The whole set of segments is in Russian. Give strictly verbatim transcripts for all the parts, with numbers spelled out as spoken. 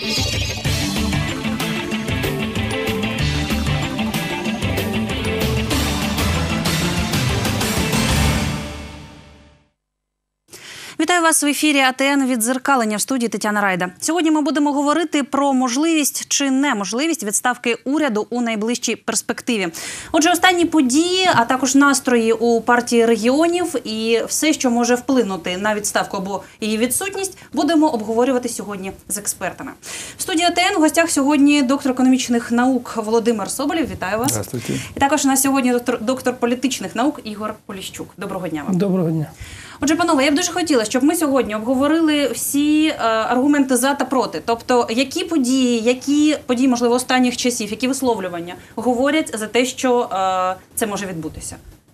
Вітаю вас в ефірі А Т Н «Віддзеркалення», в студії Тетяна Райда. Сьогодні ми будемо говорити про можливість чи неможливість відставки уряду у найближчій перспективі. Отже, останні події, а також настрої у партії регіонів і все, що може вплинути на відставку або її відсутність, будемо обговорювати сьогодні з експертами. В студії А Т Н в гостях сьогодні доктор економічних наук Володимир Соболєв. Вітаю вас. Здравствуйте. І також у нас сьогодні доктор, доктор політичних наук Ігор Поліщук. Доброго дня вам. Доброго дня. Отже, панове, я б дуже хотіла, щоб ми сьогодні обговорили всі е, аргументи за та проти. Тобто, які події, які події, можливо, останніх часів, які висловлювання говорять за те, що е, це може відбутися?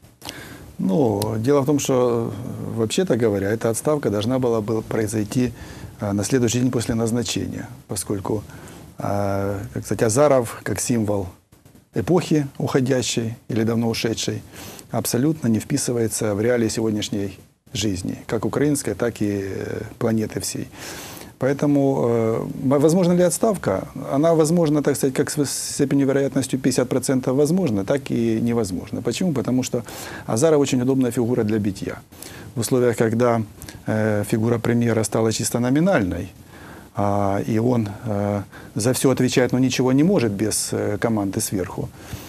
Ну, дело в том, что, вообще-то говоря, эта отставка должна была бы произойти э, на следующий день после назначения, поскольку, э, кстати, Азаров, как символ эпохи уходящей или давно ушедшей, абсолютно не вписывается в реалии сегодняшней жизни, как украинской, так и планеты всей. Поэтому, э, возможна ли отставка? Она возможна, так сказать, как с степенью вероятностью пятьдесят процентов возможно, так и невозможно. Почему? Потому что Азаров очень удобная фигура для битья. В условиях, когда э, фигура премьера стала чисто номинальной, э, и он э, за все отвечает, но ничего не может без э, команды сверху,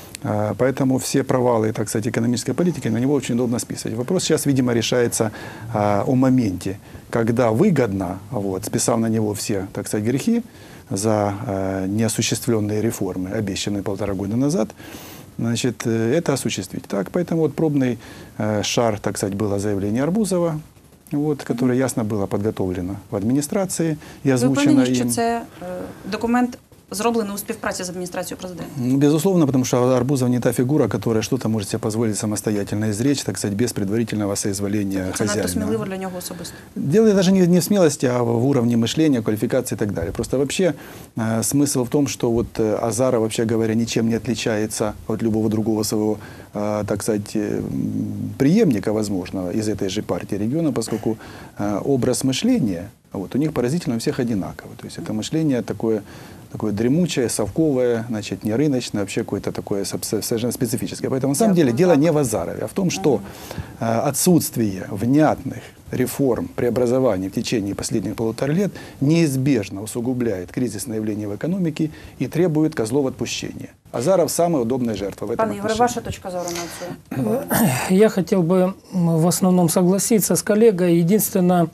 поэтому все провалы, так сказать, экономической политики на него очень удобно списывать. Вопрос сейчас, видимо, решается а, о моменте, когда выгодно, вот, списав на него все, так сказать, грехи за а, неосуществленные реформы, обещанные полтора года назад, значит, это осуществить. Так, поэтому вот пробный а, шар, так сказать, было заявление Арбузова, вот, которое ясно было подготовлено в администрации и озвучено им. Ви впевнені, що це е, документ зроблено у співпраці з адміністрацією президента? Безусловно, потому что Арбузов не та фигура, которая что-то может себе позволить самостоятельно изречь, так сказать, без предварительного соизволения Це хозяина. надто сміливо для нього особисто. Дело даже не, не в смелости, а в уровне мышления, квалификации и так далее. Просто вообще э, смысл в том, что вот э, Азаров, вообще говоря, ничем не отличается от любого другого своего, э, так сказать, э, преемника, возможно, из этой же партии региона, поскольку э, образ мышления вот, у них поразительно у всех одинаковый. То есть это мышление такое, такое дремучее, совковое, значит, не рыночное, вообще какое-то такое совершенно специфическое. Поэтому на самом деле дело не в Азарове, а в том, что э, отсутствие внятных реформ, преобразований в течение последних полутора лет неизбежно усугубляет кризисное явление в экономике и требует козлов отпущения. Азаров самая удобная жертва в этом Пане Ігоре, ваша точка зору на це? Я хотел бы в основном согласиться с коллегой. Единственное,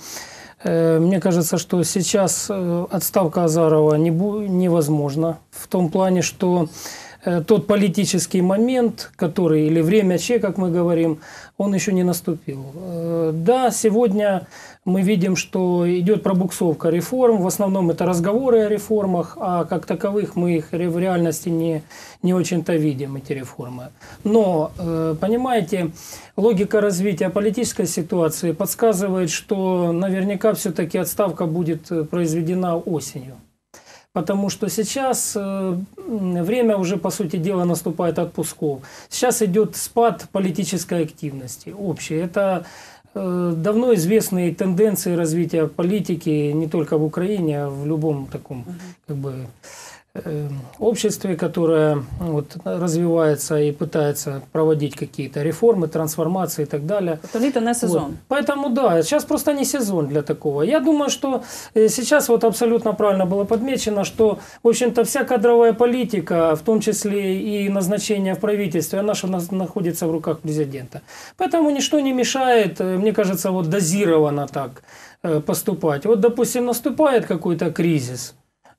мне кажется, что сейчас отставка Азарова невозможна в том плане, что тот политический момент, который, или время Ч, как мы говорим, он еще не наступил. Да, сегодня мы видим, что идет пробуксовка реформ, в основном это разговоры о реформах, а как таковых мы их в реальности не, не очень-то видим, эти реформы. Но, понимаете, логика развития политической ситуации подсказывает, что наверняка все-таки отставка будет произведена осенью. Потому что сейчас э, время уже, по сути дела, наступает отпусков. Сейчас идет спад политической активности общей. Это э, давно известные тенденции развития политики не только в Украине, а в любом таком как бы, э, обществе, которое вот, развивается и пытается проводить какие-то реформы, трансформации и так далее. Это лето не сезон. Вот. Поэтому да, сейчас просто не сезон для такого. Я думаю, что сейчас вот абсолютно правильно было подмечено, что, в общем-то, вся кадровая политика, в том числе и назначение в правительстве, она же находится в руках президента. Поэтому ничто не мешает, мне кажется, вот дозированно так поступать. Вот, допустим, наступает какой-то кризис,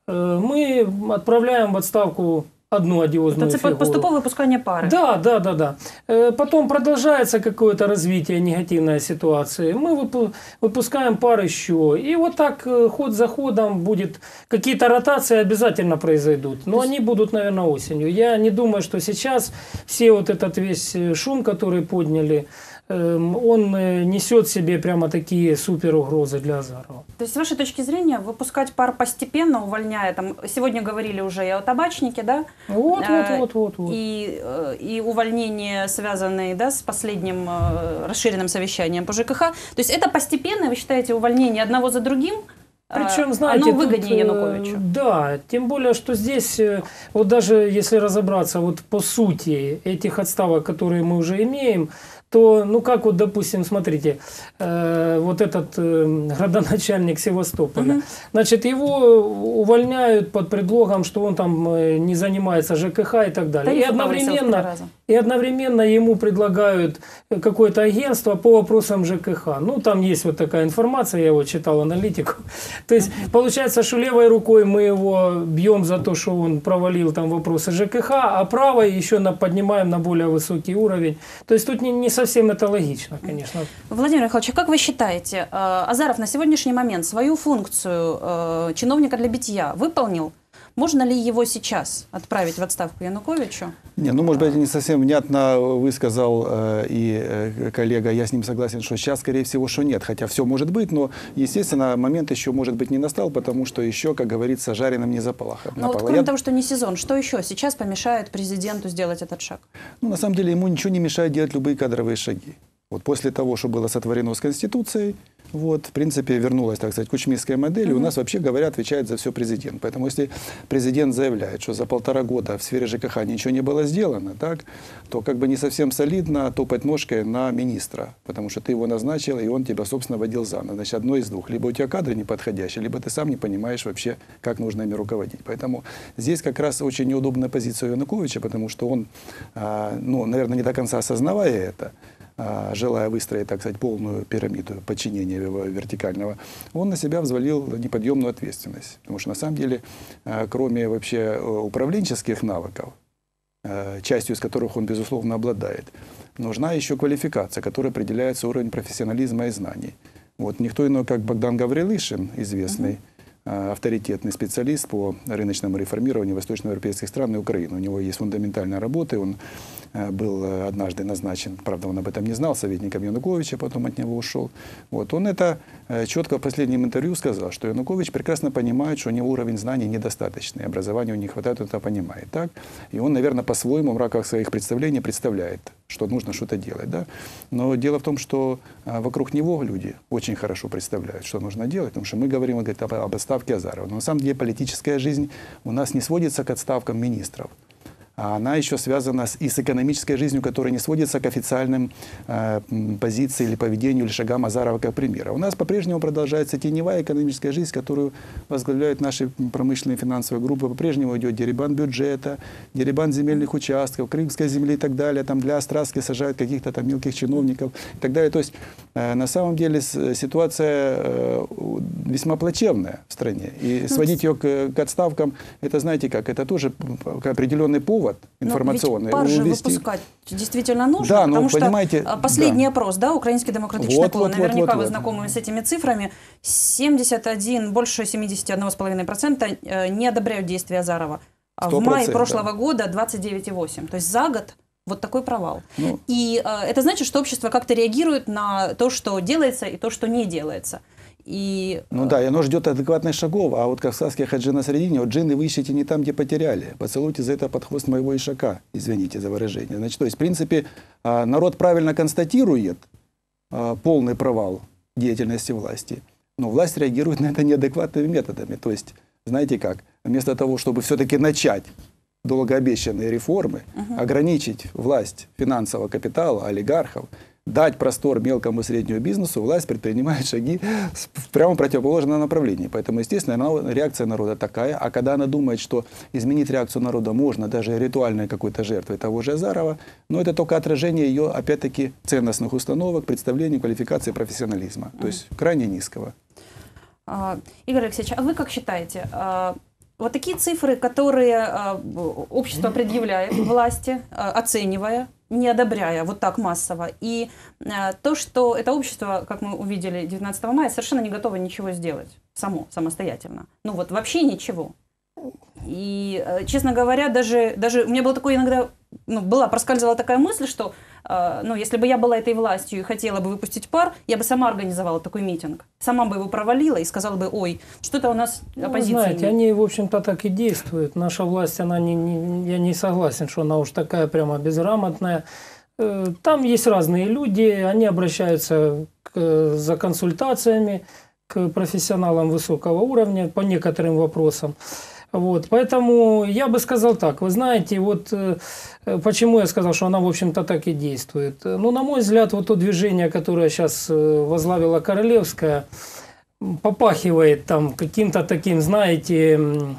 мы отправляем в отставку одну одиозную это фигуру. поступовое выпускание пары. Да, да, да, да. Потом продолжается какое-то развитие негативной ситуации. Мы выпускаем пар еще. И вот так ход за ходом будет. Какие-то ротации обязательно произойдут. Но они будут, наверное, осенью. Я не думаю, что сейчас все вот этот весь шум, который подняли, он несет в себе прямо такие супер угрозы для Азарова. То есть, с вашей точки зрения, выпускать пар постепенно, увольняя, там, сегодня говорили уже и о табачнике, да? Вот, вот, вот, вот, вот. И, и увольнения, связанные, да, с последним расширенным совещанием по Ж К Х. То есть, это постепенно, вы считаете, увольнение одного за другим? Причем, знаете, оно выгоднее тут, Януковичу. Да, тем более, что здесь, вот даже если разобраться вот по сути этих отставок, которые мы уже имеем, то, ну как вот, допустим, смотрите, э, вот этот э, градоначальник Севастополя, угу. значит, его увольняют под предлогом, что он там э, не занимается ЖКХ и так далее. И одновременно, и одновременно ему предлагают какое-то агентство по вопросам ЖКХ. Ну, там есть вот такая информация, я его читал, аналитику. То есть, угу. получается, что левой рукой мы его бьем за то, что он провалил там вопросы ЖКХ, а правой еще на, поднимаем на более высокий уровень. То есть, тут не, не совсем это логично, конечно. Владимир Михайлович, как вы считаете, Азаров на сегодняшний момент свою функцию чиновника для битья выполнил? Можно ли его сейчас отправить в отставку Януковичу? Не, ну, может быть, не совсем внятно высказал э, и э, коллега, я с ним согласен, что сейчас, скорее всего, что нет. Хотя все может быть, но, естественно, момент еще, может быть, не настал, потому что еще, как говорится, жареным не запалахом. Ну, вот, кроме я... того, что не сезон, что еще сейчас помешает президенту сделать этот шаг? Ну, на самом деле, ему ничего не мешает делать любые кадровые шаги. Вот после того, что было сотворено с Конституцией, вот, в принципе, вернулась, так сказать, кучмистская модель, и у нас, вообще говоря, отвечает за все президент. Поэтому, если президент заявляет, что за полтора года в сфере ЖКХ ничего не было сделано, так, то как бы не совсем солидно топать ножкой на министра, потому что ты его назначил, и он тебя, собственно, водил за нос. Значит, одно из двух. Либо у тебя кадры неподходящие, либо ты сам не понимаешь вообще, как нужно ими руководить. Поэтому здесь как раз очень неудобная позиция Януковича, потому что он, ну, наверное, не до конца осознавая это, желая выстроить, так сказать, полную пирамиду подчинения его вертикального, он на себя взвалил неподъемную ответственность. Потому что, на самом деле, кроме вообще управленческих навыков, частью из которых он, безусловно, обладает, нужна еще квалификация, которая определяется уровень профессионализма и знаний. Вот никто иной, как Богдан Гаврилишин, известный, авторитетный специалист по рыночному реформированию восточноевропейских стран и Украины. У него есть фундаментальная работа, он был однажды назначен, правда, он об этом не знал, советником Януковича, потом от него ушел. Вот. Он это четко в последнем интервью сказал, что Янукович прекрасно понимает, что у него уровень знаний недостаточный, образования не хватает, он это понимает. Так? И он, наверное, по-своему в рамках своих представлений представляет, что нужно что-то делать. Да? Но дело в том, что вокруг него люди очень хорошо представляют, что нужно делать, потому что мы говорим говорит, об отставке Азарова. Но на самом деле политическая жизнь у нас не сводится к отставкам министров. А она еще связана с, и с экономической жизнью, которая не сводится к официальным э, позициям или поведению, или шагам Азарова как премьера. У нас по-прежнему продолжается теневая экономическая жизнь, которую возглавляют наши промышленные финансовые группы. По-прежнему идет дерибан бюджета, дерибан земельных участков, крымской земли и так далее. Там для Остраски сажают каких-то там мелких чиновников и так далее. То есть э, на самом деле ситуация э, весьма плачевная в стране. И сводить ее к, к отставкам, это знаете как, это тоже определенный повод информационный. Но ведь пар же выпускать действительно нужно, да, потому ну, что понимаете, последний да. опрос, да, Украинский демократичный вот, пул, вот, наверняка вот, вот, вы вот. знакомы с этими цифрами, семьдесят один, больше семьдесят один целых пять десятых процента не одобряют действия Азарова. А в мае прошлого да. года двадцать девять целых восемь десятых процента. То есть за год вот такой провал. Ну, и э, это значит, что общество как-то реагирует на то, что делается, и то, что не делается. И, ну да, и оно ждет адекватных шагов, а вот как в сказке «Хаджи на средине», вот джинны вы ищете не там, где потеряли. Поцелуйте за это под хвост моего ишака, извините за выражение. Значит, то есть, в принципе, народ правильно констатирует полный провал деятельности власти, но власть реагирует на это неадекватными методами. То есть, знаете как, вместо того, чтобы все-таки начать долгообещанные реформы, угу. ограничить власть финансового капитала, олигархов, дать простор мелкому и среднему бизнесу, власть предпринимает шаги в прямо противоположном направлении. Поэтому, естественно, реакция народа такая. А когда она думает, что изменить реакцию народа можно даже ритуальной какой-то жертвой того же Азарова, но это только отражение ее, опять-таки, ценностных установок, представлений, квалификации, профессионализма. То есть крайне низкого. Игорь Алексеевич, а вы как считаете? Вот такие цифры, которые общество предъявляет власти, оценивая, не одобряя вот так массово. И э, то, что это общество, как мы увидели девятнадцатого мая, совершенно не готово ничего сделать само, самостоятельно. Ну вот вообще ничего. И, э, честно говоря, даже, даже у меня было такое иногда, ну, была, проскальзывала такая мысль, что э, ну, если бы я была этой властью и хотела бы выпустить пар, я бы сама организовала такой митинг. Сама бы его провалила и сказала бы, ой, что-то у нас оппозиция. Ну, знаете, они, в общем-то, так и действуют. Наша власть, она не, не, я не согласен, что она уж такая прямо безграмотная. Там есть разные люди, они обращаются к, за консультациями к к профессионалам высокого уровня по некоторым вопросам. Вот, поэтому я бы сказал так, вы знаете, вот э, почему я сказал, что она, в общем-то, так и действует. Ну, на мой взгляд, вот то движение, которое сейчас э, возглавила Королевская, попахивает там каким-то таким, знаете,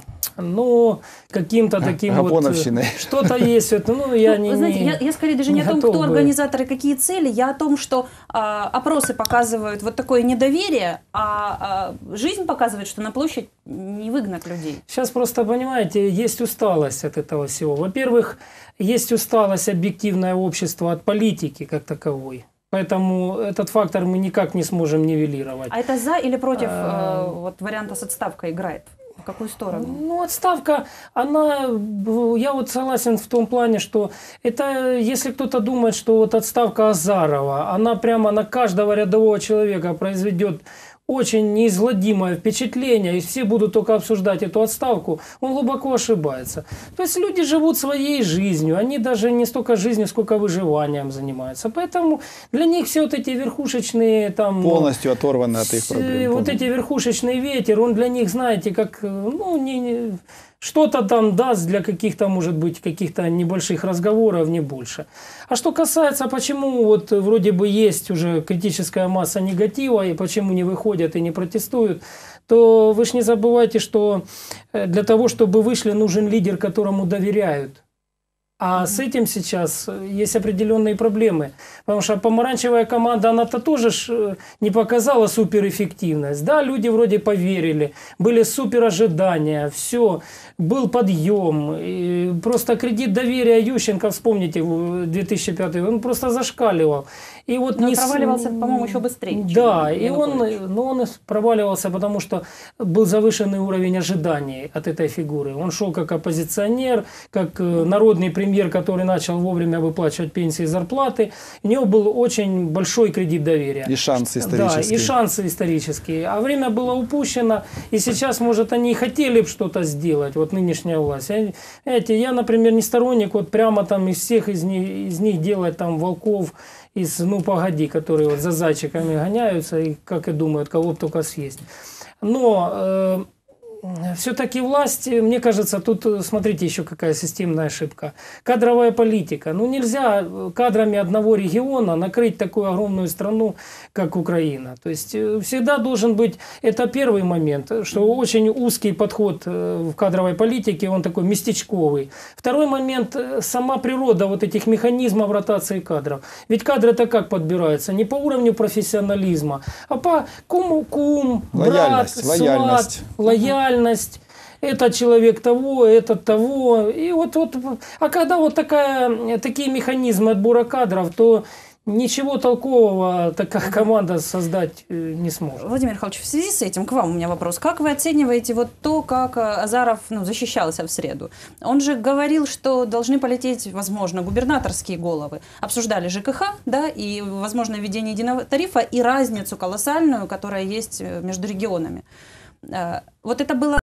ну, каким-то таким вот... Что-то есть. Это, ну, я ну, не, вы знаете, не, я, я скорее даже не, не о том, кто бы. организаторы, какие цели, я о том, что а, опросы показывают вот такое недоверие, а, а жизнь показывает, что на площадь не выгнать людей. Сейчас просто, понимаете, есть усталость от этого всего. Во-первых, есть усталость объективное общества от политики как таковой. Поэтому этот фактор мы никак не сможем нивелировать. А это за или против а... э, вот, варианта с отставкой играет? В какую сторону? Ну, отставка, она, я вот согласен в том плане, что это, если кто-то думает, что вот отставка Азарова, она прямо на каждого рядового человека произведет очень неизгладимое впечатление, и все будут только обсуждать эту отставку, он глубоко ошибается. То есть люди живут своей жизнью, они даже не столько жизнью, сколько выживанием занимаются. Поэтому для них все вот эти верхушечные там... Полностью оторваны от их проблем. Вот эти верхушечный ветер, он для них, знаете, как, ну, не... не что-то там даст для каких-то, может быть, каких-то небольших разговоров, не больше. А что касается, почему вот вроде бы есть уже критическая масса негатива, и почему не выходят и не протестуют, то вы ж не забывайте, что для того, чтобы вышли, нужен лидер, которому доверяют. А с этим сейчас есть определенные проблемы. Потому что помаранчевая команда, она-то тоже не показала суперэффективность. Да, люди вроде поверили, были супер ожидания, все, был подъем. И просто кредит доверия Ющенко, вспомните, в две тысячи пятый, он просто зашкаливал. И вот Но не... проваливался, по-моему, еще быстрее. Да, и он, но он проваливался, потому что был завышенный уровень ожиданий от этой фигуры. Он шел как оппозиционер, как народный премьер, который начал вовремя выплачивать пенсии и зарплаты. У него был очень большой кредит доверия. И шансы исторические. Да, и шансы исторические. А время было упущено, и сейчас, может, они и хотели бы что-то сделать, вот нынешняя власть. Знаете, я, например, не сторонник вот прямо там из всех из них, из них делать там волков, из «ну погоди», которые вот за зайчиками гоняются и, как и думают, кого только съесть. Но э, все-таки власть, мне кажется, тут, смотрите, еще какая системная ошибка. Кадровая политика. Ну, нельзя кадрами одного региона накрыть такую огромную страну, как Украина. То есть всегда должен быть, это первый момент, что очень узкий подход в кадровой политике, он такой местечковый. Второй момент, сама природа вот этих механизмов ротации кадров. Ведь кадры-то как подбираются? Не по уровню профессионализма, а по кум-кум, брат, лояльность, лояльность. сват, лояльность. Этот человек того, этот того. И вот, вот, а когда вот такая, такие механизмы отбора кадров, то ничего толкового такая команда создать не сможет. Владимир Михайлович, в связи с этим к вам у меня вопрос. Как вы оцениваете вот то, как Азаров ну, защищался в среду? Он же говорил, что должны полететь, возможно, губернаторские головы. Обсуждали ЖКХ, да, и, возможно, введение единого тарифа и разницу колоссальную, которая есть между регионами. Вот это было